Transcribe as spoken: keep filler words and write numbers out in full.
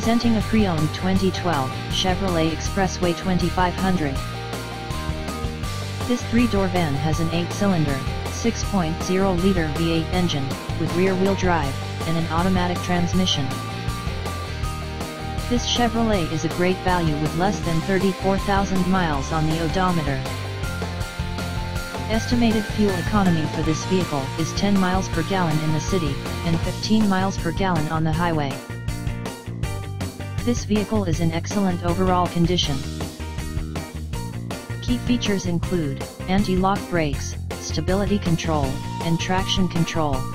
Presenting a pre-owned twenty twelve Chevrolet Expressway twenty-five hundred. This three-door van has an eight-cylinder, six point oh liter V eight engine, with rear-wheel drive, and an automatic transmission. This Chevrolet is a great value with less than thirty-four thousand miles on the odometer. Estimated fuel economy for this vehicle is ten miles per gallon in the city, and fifteen miles per gallon on the highway. This vehicle is in excellent overall condition. Key features include anti-lock brakes, stability control, and traction control.